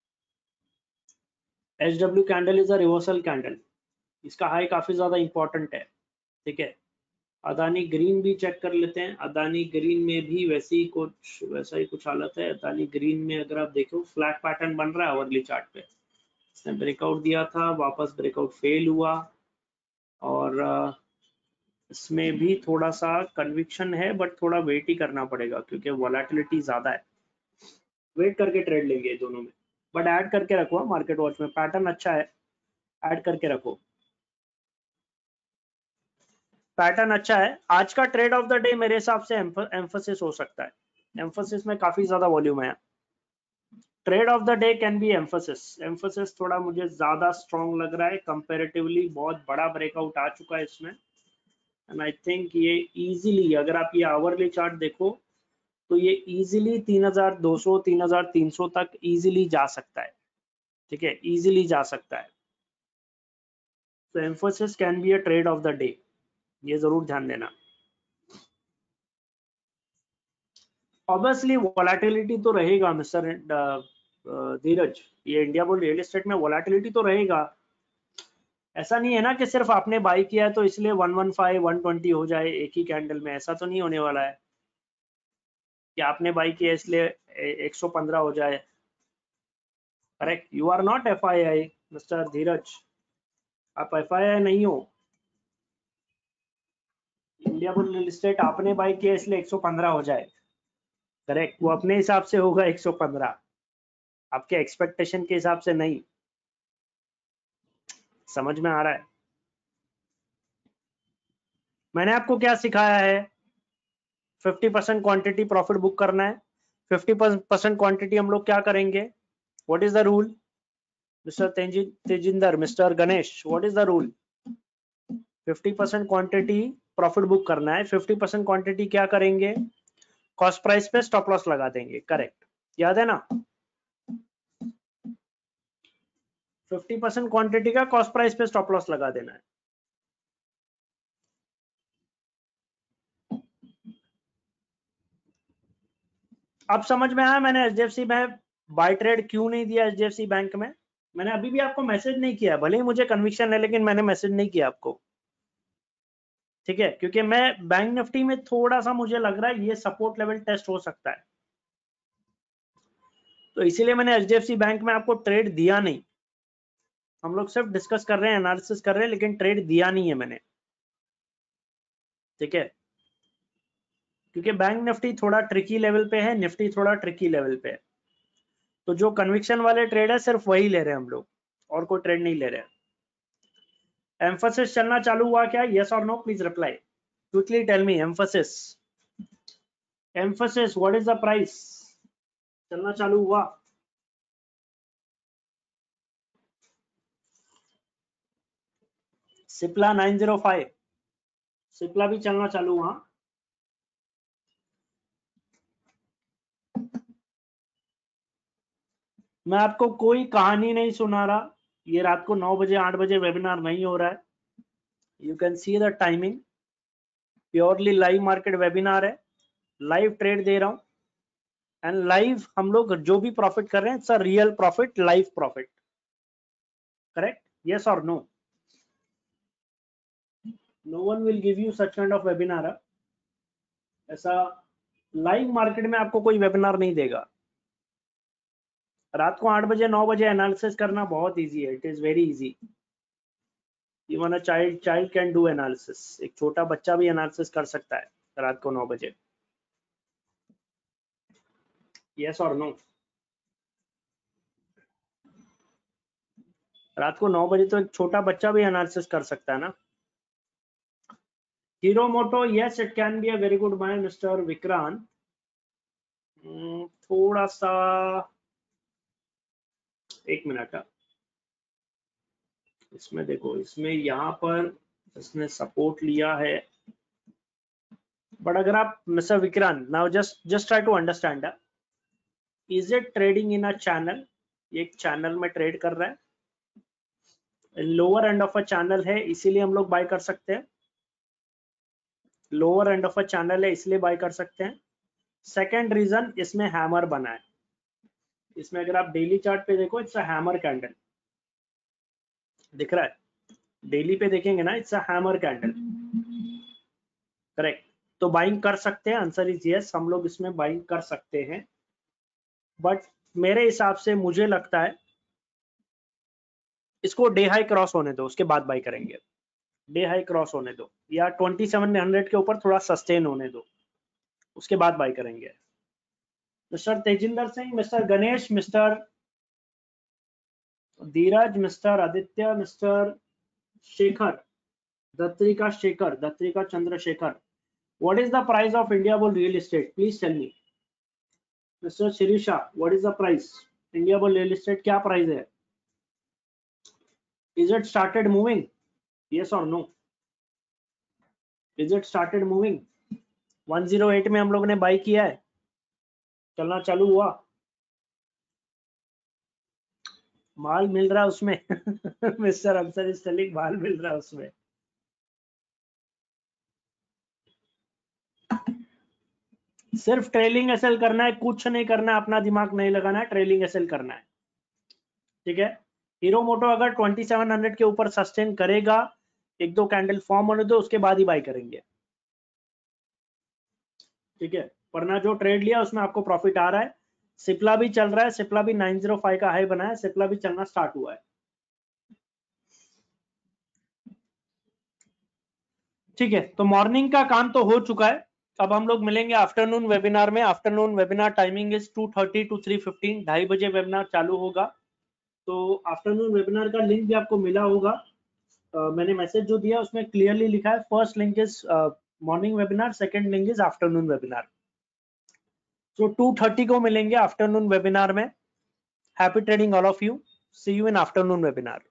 HW candle is a reversal candle, इसका हाई काफी ज्यादा इंपॉर्टेंट है। ठीक है, अदानी ग्रीन भी चेक कर लेते हैं। अदानी ग्रीन में भी वैसा ही कुछ हालत है। अदानी ग्रीन में अगर आप देखो, फ्लैट पैटर्न बन रहा है अवरली चार्ट पे, इसने ब्रेकआउट दिया था, वापस ब्रेकआउट फेल हुआ, और इसमें भी थोड़ा सा कन्विक्शन है, बट थोड़ा वेट ही करना पड़ेगा क्योंकि वॉलेटिलिटी ज्यादा है। वेट करके ट्रेड लेंगे दोनों में, बट ऐड करके रखो मार्केट वॉच में, पैटर्न अच्छा है, ऐड करके रखो। पैटर्न अच्छा है। आज का ट्रेड ऑफ द डे मेरे हिसाब से एम्फोसिस हो सकता है, एम्फोसिस में काफी ज्यादा वॉल्यूम है। Trade of the day can be Mphasis, Mphasis थोड़ा मुझे ज्यादा स्ट्रॉन्ग लग रहा है कंपैरेटिवली, बहुत बड़ा ब्रेकआउट आ चुका है इसमें, एंड आई थिंक ये इजीली, अगर आप ये आवरली चार्ट देखो तो ये इजीली 3200 3300 तक इजीली जा सकता है। ठीक है, इजीली जा सकता है। तो Mphasis can be a trade of the day, ये जरूर ध्यान देना। ऑब्वियसली वोलेटिलिटी तो रहेगा मिस्टर धीरज, ये इंडिया बुल रियल एस्टेट में वोलेटिलिटी तो रहेगा। ऐसा नहीं है ना कि सिर्फ आपने बाई किया है तो इसलिए 115 120 हो जाए एक ही कैंडल में, ऐसा तो नहीं होने वाला है कि आपने बाई किया इसलिए 115 हो जाए। Correct, you are not FII mister Dheeraj, आप FII नहीं हो। इंडिया बुल रियल एस्टेट आपने बाई किया इसलिए 115 हो जाए, करेक्ट, वो अपने हिसाब से होगा 115, आपके एक्सपेक्टेशन के हिसाब से नहीं। समझ में आ रहा है? मैंने आपको क्या सिखाया है? 50% क्वांटिटी प्रॉफिट बुक करना है। 50% क्वांटिटी हम लोग क्या करेंगे? What is the rule? Mister Tejinder, mister Ganesh, what is the rule? 50% quantity profit book करना है, 50% क्वांटिटी क्या करेंगे? कॉस्ट प्राइस पे स्टॉप लॉस लगा देंगे, करेक्ट, याद है ना? 50% क्वांटिटी का कॉस्ट प्राइस पे स्टॉप लॉस लगा देना है। अब समझ में आया मैंने एचडीएफसी में बाय ट्रेड क्यों नहीं दिया एचडीएफसी बैंक में? मैंने अभी भी आपको मैसेज नहीं किया, भले ही मुझे कन्विक्शन है, लेकिन मैंने मैसेज नहीं किया आपको, ठीक है? क्योंकि मैं बैंक निफ्टी में थोड़ा सा मुझे लग रहा है ये सपोर्ट लेवल टेस्ट हो सकता है, तो इसीलिए मैंने एचडीएफसी बैंक में आपको ट्रेड दिया नहीं। हम लोग सिर्फ डिस्कस कर रहे हैं, एनालिसिस कर रहे हैं, लेकिन ट्रेड दिया नहीं है मैंने, ठीक है? क्योंकि बैंक निफ्टी थोड़ा ट्रिकी लेवल पे है, निफ्टी थोड़ा ट्रिकी लेवल पे है, तो जो कन्विक्शन वाले ट्रेड है सिर्फ वही ले रहे हैं हम लोग, और कोई ट्रेड नहीं ले रहे हैं। एम्फोसिस चलना चालू हुआ क्या? यस और no, please reply quickly, tell me. Mphasis, Mphasis what is the price? चलना चालू हुआ? सिप्ला 905, सिप्ला भी चलना चालू हुआ? मैं आपको कोई कहानी नहीं सुना रहा, ये रात को 9 बजे 8 बजे वेबिनार नहीं हो रहा है। You can see the timing, purely live market webinar है, लाइव ट्रेड दे रहा हूं, एंड लाइव हम लोग जो भी प्रॉफिट कर रहे हैं it's a real profit, live profit, correct? Yes और no? No one will give you such kind of webinar, ऐसा लाइव मार्केट में आपको कोई वेबिनार नहीं देगा। रात को 8 बजे 9 बजे एनालिसिस करना बहुत इजी है, it is very easy. Even a child can do analysis, एक छोटा बच्चा भी एनालिसिस कर सकता है रात को 9 बजे। यस और नो? रात को 9 बजे तो एक छोटा बच्चा भी एनालिसिस कर सकता है ना। Hero Moto, yes it can be a very good buy mister Vikrant. थोड़ा सा, एक मिनट है, इसमें देखो, इसमें यहाँ पर इसने सपोर्ट लिया है, बट अगर आप mister Vikrant, now just try to understand, is it trading in a channel? एक चैनल में ट्रेड कर रहा है, lower end of a channel है इसीलिए हम लोग बाय कर सकते हैं, lower end of a channel है इसलिए बाय कर सकते हैं। सेकंड रीजन, इसमें हैमर बना है, इसमें अगर आप डेली चार्ट पे देखो इट्स अ हैमर कैंडल, दिख रहा है? डेली पे देखेंगे ना, it's a hammer candle, correct? तो बाइंग कर सकते हैं, आंसर इज यस, हम लोग इसमें बाइंग कर सकते हैं, बट मेरे हिसाब से मुझे लगता है इसको डे हाई क्रॉस होने दो, उसके बाद बाई करेंगे। डे हाई क्रॉस होने दो, या 2700 के ऊपर थोड़ा सस्टेन होने दो, उसके बाद बाई करेंगे। Mister Tejinder Singh, mister Ganesh, mister Dheeraj, mister Aditya, mister Shekhar, Datrika Shekhar, Datrika Chandrashekhar, what is the price of India Bull real estate? Please tell me. Mr. Shirisha, what is the price? India Bull real estate क्या प्राइस है? Is it started moving? Yes or no? Is it started moving? 108 में हम लोग ने बाई किया है, चलना चालू हुआ, माल मिल रहा है उसमें मिस्टर अंसर इज टेलिंग माल मिल रहा है उसमें। सिर्फ ट्रेलिंग एसएल करना है, कुछ नहीं करना है, अपना दिमाग नहीं लगाना है, ट्रेलिंग एसएल करना है, ठीक है? हीरो मोटो अगर 2700 के ऊपर सस्टेन करेगा, एक दो कैंडल फॉर्म होने दो, उसके बाद ही बाई करेंगे, ठीक है? वरना जो ट्रेड लिया उसमें आपको प्रॉफिट आ रहा है। सिप्ला भी चल रहा है, सिप्ला भी 905 का हाई बना है, सिप्ला भी चलना स्टार्ट हुआ है, ठीक है? तो मॉर्निंग का काम तो हो चुका है, अब हम लोग मिलेंगे आफ्टरनून वेबिनार में। Afternoon webinar timing is 2:30 to 3:15, 2:30 बजे वेबिनार चालू होगा। तो आफ्टरनून वेबिनार का लिंक भी आपको मिला होगा, मैंने मैसेज जो दिया उसमें क्लियरली लिखा है, first link is morning webinar, second link is afternoon webinar. तो 2:30 को मिलेंगे आफ्टरनून वेबिनार में। Happy trading all of you. See you in afternoon webinar.